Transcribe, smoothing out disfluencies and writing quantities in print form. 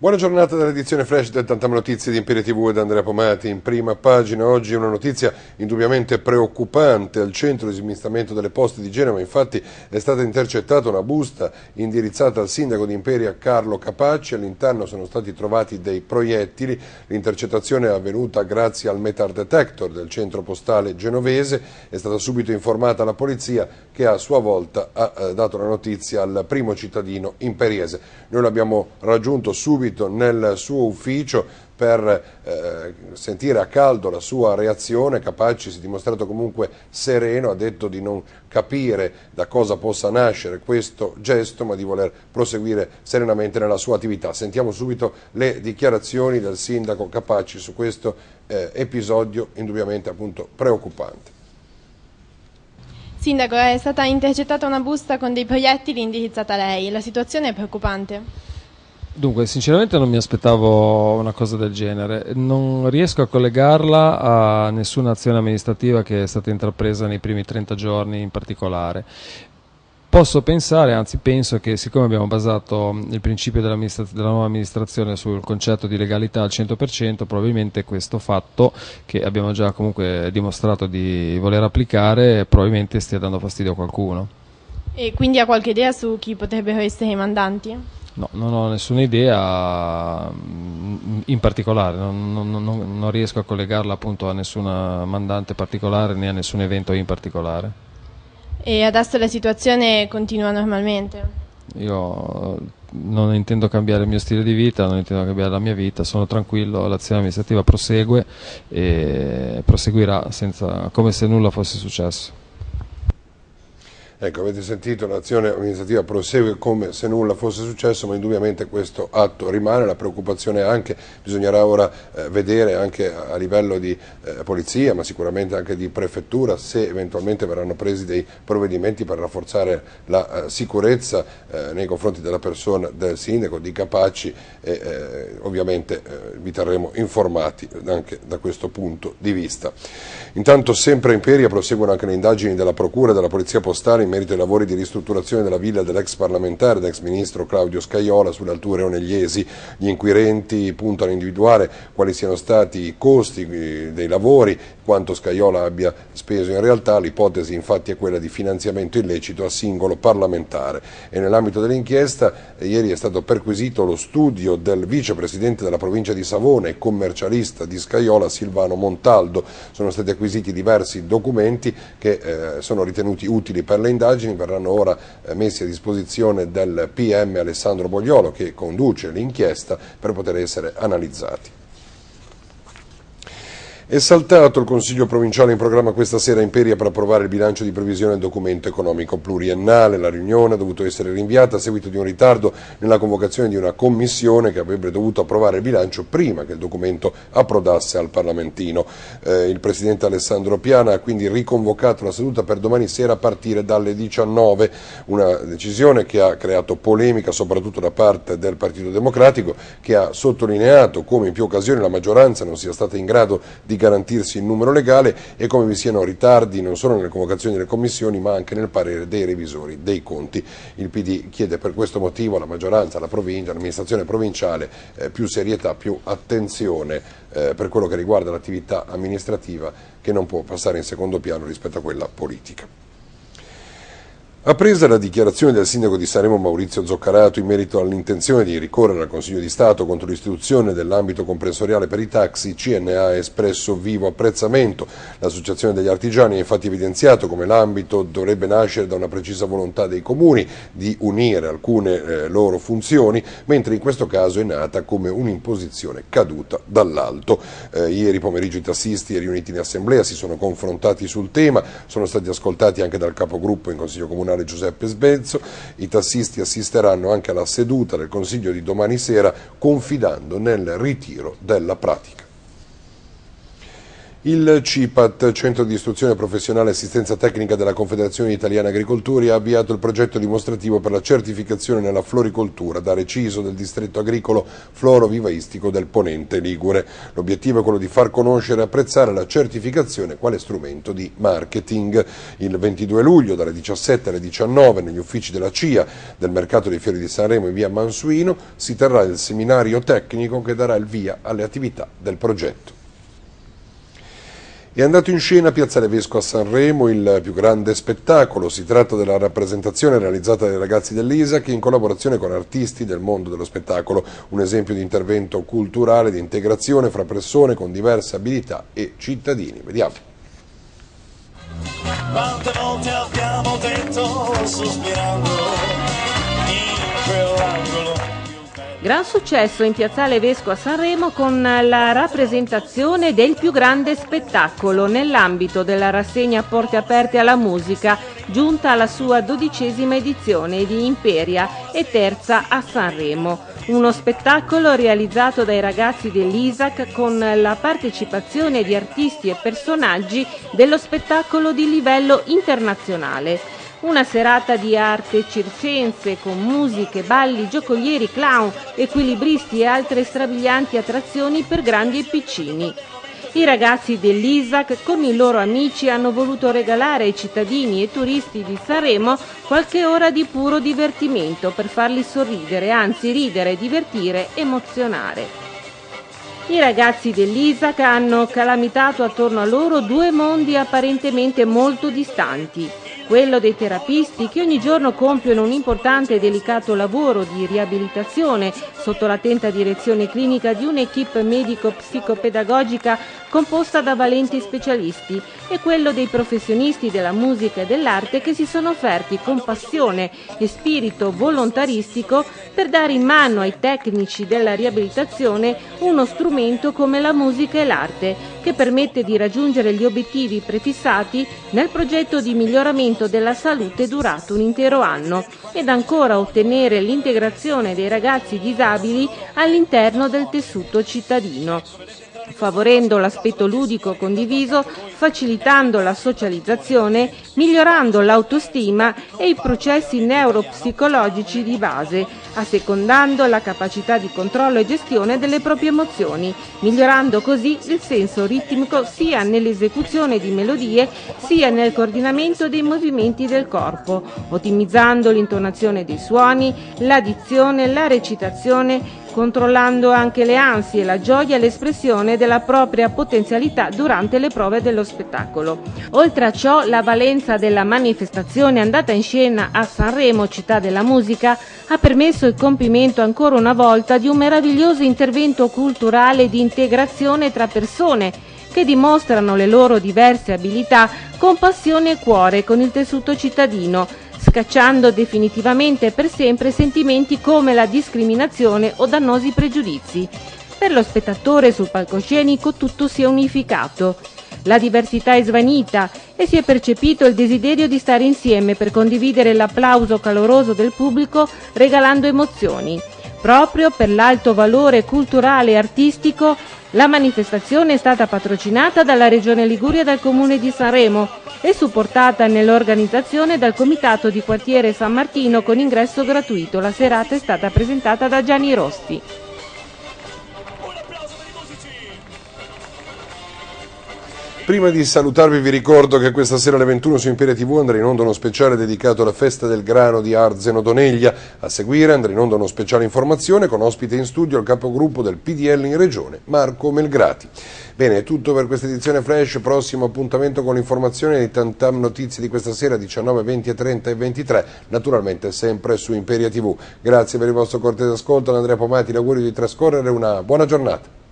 Buona giornata dall'edizione flash del Tantam Notizie di Imperia TV ed Andrea Pomati. In prima pagina oggi una notizia indubbiamente preoccupante. Al centro di smistamento delle poste di Genova infatti è stata intercettata una busta indirizzata al sindaco di Imperia Carlo Capacci. All'interno sono stati trovati dei proiettili. L'intercettazione è avvenuta grazie al metal detector del centro postale genovese. È stata subito informata la polizia che a sua volta ha dato la notizia al primo cittadino imperiese. Noi l'abbiamo raggiunto subito nel suo ufficio per sentire a caldo la sua reazione. Capacci si è dimostrato comunque sereno, ha detto di non capire da cosa possa nascere questo gesto, ma di voler proseguire serenamente nella sua attività. Sentiamo subito le dichiarazioni del sindaco Capacci su questo episodio indubbiamente appunto preoccupante. Sindaco, è stata intercettata una busta con dei proiettili indirizzata a lei. La situazione è preoccupante? Dunque, sinceramente non mi aspettavo una cosa del genere. Non riesco a collegarla a nessuna azione amministrativa che è stata intrapresa nei primi 30 giorni in particolare. Posso pensare, anzi penso che siccome abbiamo basato il principio della nuova amministrazione sul concetto di legalità al 100%, probabilmente questo fatto, che abbiamo già comunque dimostrato di voler applicare, probabilmente stia dando fastidio a qualcuno. E quindi ha qualche idea su chi potrebbero essere i mandanti? No, non ho nessuna idea in particolare, non riesco a collegarla appunto a nessuna mandante particolare né a nessun evento in particolare. E adesso la situazione continua normalmente? Io non intendo cambiare il mio stile di vita, non intendo cambiare la mia vita, sono tranquillo, l'azione amministrativa prosegue e proseguirà come se nulla fosse successo. Ecco, avete sentito, l'azione amministrativa prosegue come se nulla fosse successo, ma indubbiamente questo atto rimane. La preoccupazione anche, bisognerà ora vedere anche a livello di polizia, ma sicuramente anche di prefettura, se eventualmente verranno presi dei provvedimenti per rafforzare la sicurezza nei confronti della persona del sindaco, di Capacci, e ovviamente vi terremo informati anche da questo punto di vista. Intanto sempre a Imperia proseguono anche le indagini della Procura e della Polizia Postale in merito ai lavori di ristrutturazione della villa dell'ex parlamentare ed ex ministro Claudio Scajola sulle Alture Onegliesi. Gli inquirenti puntano a individuare quali siano stati i costi dei lavori, quanto Scajola abbia speso in realtà. L'ipotesi infatti è quella di finanziamento illecito a singolo parlamentare. E nell'ambito dell'inchiesta ieri è stato perquisito lo studio del vicepresidente della provincia di Savona e commercialista di Scajola, Silvano Montaldo. Sono stati acquisiti diversi documenti che sono ritenuti utili per le indagini, verranno ora messi a disposizione del PM Alessandro Bogliolo, che conduce l'inchiesta, per poter essere analizzati. È saltato il Consiglio provinciale in programma questa sera a Imperia per approvare il bilancio di previsione del documento economico pluriennale. La riunione ha dovuto essere rinviata a seguito di un ritardo nella convocazione di una commissione che avrebbe dovuto approvare il bilancio prima che il documento approdasse al Parlamentino. Il Presidente Alessandro Piana ha quindi riconvocato la seduta per domani sera a partire dalle 19, una decisione che ha creato polemica soprattutto da parte del Partito Democratico, che ha sottolineato come in più occasioni la maggioranza non sia stata in grado di garantirsi il numero legale e come vi siano ritardi non solo nelle convocazioni delle commissioni ma anche nel parere dei revisori dei conti. Il PD chiede per questo motivo alla maggioranza, alla provincia, all'amministrazione provinciale più serietà, più attenzione per quello che riguarda l'attività amministrativa, che non può passare in secondo piano rispetto a quella politica. Appresa la dichiarazione del sindaco di Sanremo Maurizio Zoccarato in merito all'intenzione di ricorrere al Consiglio di Stato contro l'istituzione dell'ambito comprensoriale per i taxi, CNA ha espresso vivo apprezzamento. L'Associazione degli Artigiani ha infatti evidenziato come l'ambito dovrebbe nascere da una precisa volontà dei comuni di unire alcune loro funzioni, mentre in questo caso è nata come un'imposizione caduta dall'alto. Ieri pomeriggio i tassisti riuniti in assemblea si sono confrontati sul tema, sono stati ascoltati anche dal capogruppo in Consiglio Comunale Giuseppe Sbezzo. I tassisti assisteranno anche alla seduta del Consiglio di domani sera confidando nel ritiro della pratica. Il CIPAT, Centro di Istruzione Professionale e Assistenza Tecnica della Confederazione Italiana Agricoltori, ha avviato il progetto dimostrativo per la certificazione nella floricoltura da Reciso del distretto agricolo florovivaistico del Ponente Ligure. L'obiettivo è quello di far conoscere e apprezzare la certificazione quale strumento di marketing. Il 22 luglio dalle 17 alle 19 negli uffici della CIA del Mercato dei Fiori di Sanremo in via Mansuino si terrà il seminario tecnico che darà il via alle attività del progetto. È andato in scena a Piazzale Vesco a Sanremo il più grande spettacolo. Si tratta della rappresentazione realizzata dai ragazzi dell'ISAC in collaborazione con artisti del mondo dello spettacolo, un esempio di intervento culturale, di integrazione fra persone con diverse abilità e cittadini. Vediamo. Quante volte abbiamo detto sospirando in quell'angolo. Gran successo in Piazzale Vesco a Sanremo con la rappresentazione del più grande spettacolo nell'ambito della rassegna Porte Aperte alla Musica, giunta alla sua 12ª edizione di Imperia e terza a Sanremo. Uno spettacolo realizzato dai ragazzi dell'ISAC con la partecipazione di artisti e personaggi dello spettacolo di livello internazionale. Una serata di arte circense con musiche, balli, giocolieri, clown, equilibristi e altre strabilianti attrazioni per grandi e piccini. I ragazzi dell'ISAC con i loro amici hanno voluto regalare ai cittadini e turisti di Sanremo qualche ora di puro divertimento per farli sorridere, anzi ridere, divertire, emozionare. I ragazzi dell'ISAC hanno calamitato attorno a loro due mondi apparentemente molto distanti. Quello dei terapisti che ogni giorno compiono un importante e delicato lavoro di riabilitazione sotto l'attenta direzione clinica di un'equipe medico-psicopedagogica composta da valenti specialisti, e quello dei professionisti della musica e dell'arte che si sono offerti con passione e spirito volontaristico per dare in mano ai tecnici della riabilitazione uno strumento come la musica e l'arte, che permette di raggiungere gli obiettivi prefissati nel progetto di miglioramento della salute durato un intero anno, ed ancora ottenere l'integrazione dei ragazzi disabili all'interno del tessuto cittadino, favorendo l'aspetto ludico condiviso, facilitando la socializzazione, migliorando l'autostima e i processi neuropsicologici di base, assecondando la capacità di controllo e gestione delle proprie emozioni, migliorando così il senso ritmico sia nell'esecuzione di melodie sia nel coordinamento dei movimenti del corpo, ottimizzando l'intonazione dei suoni, la dizione, la recitazione, controllando anche le ansie, la gioia e l'espressione della propria potenzialità durante le prove dello spettacolo. Oltre a ciò, la valenza della manifestazione andata in scena a Sanremo, città della musica, ha permesso il compimento ancora una volta di un meraviglioso intervento culturale di integrazione tra persone che dimostrano le loro diverse abilità con passione e cuore con il tessuto cittadino, scacciando definitivamente per sempre sentimenti come la discriminazione o dannosi pregiudizi. Per lo spettatore sul palcoscenico tutto si è unificato. La diversità è svanita e si è percepito il desiderio di stare insieme per condividere l'applauso caloroso del pubblico, regalando emozioni. Proprio per l'alto valore culturale e artistico, la manifestazione è stata patrocinata dalla Regione Liguria e dal Comune di Sanremo e supportata nell'organizzazione dal Comitato di Quartiere San Martino con ingresso gratuito. La serata è stata presentata da Gianni Rossi. Prima di salutarvi vi ricordo che questa sera alle 21 su Imperia TV andrà in onda uno speciale dedicato alla festa del grano di Arzeno Doneglia. A seguire andrà in onda uno speciale informazione con ospite in studio il capogruppo del PDL in Regione, Marco Melgrati. Bene, è tutto per questa edizione Flash. Prossimo appuntamento con l'informazione di Tantam Notizie di questa sera 19, 20 e 30 e 23, naturalmente sempre su Imperia TV. Grazie per il vostro cortese ascolto. Da Andrea Pomati l'augurio di trascorrere una buona giornata.